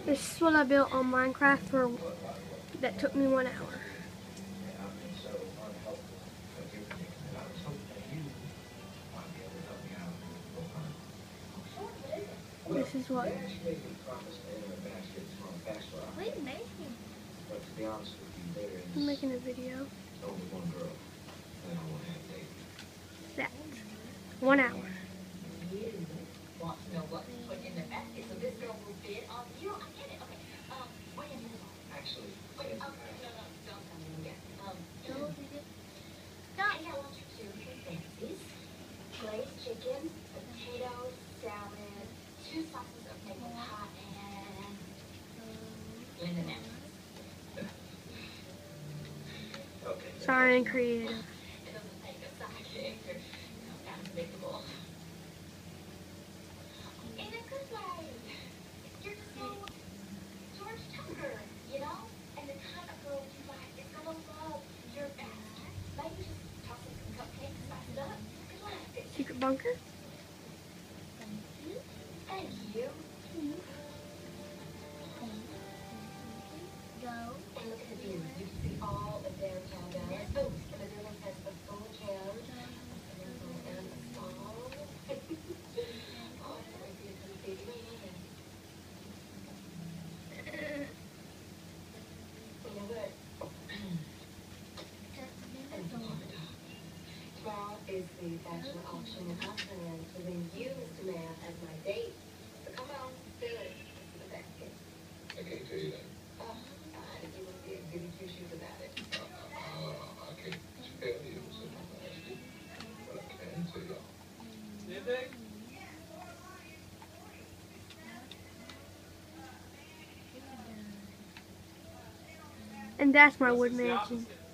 This is what I built on Minecraft that took me 1 hour. This is what. What are you making? I'm making a video. That. 1 hour. Want to know what to put in the basket so this girl will bid on you? I get it. Okay. What do you do? Actually. Wait, no, don't tell me yet. Any lunch or two fancies. Glazed chicken, potatoes, salad, 2 sauces of maple pie, and Linda now. Okay. Sorry, I'm creative. It doesn't take a side character. Kind of predictable. In a good way. You're just so George Tucker, you know? And the kind of girl you like is gonna love your bastard. Maybe just toss in some cupcakes, spice it up. Good luck. Secret bunker? Thank you. Thank you. Go. And look at the view. You can see all of downtown Dallas. Oh, and the building has a full couch, a swimming pool, and a spa. Oh, it's like a big man. You know what? Tomorrow is the bachelor auction and I plan to win you, Mr. Man, as my date. So come on, do it. The basket. I can't tell you that. Fine, if you want to be a goody two-shoes about it. I can't tell you so nasty, but I can tell y'all. Did they? And that's my wood mansion.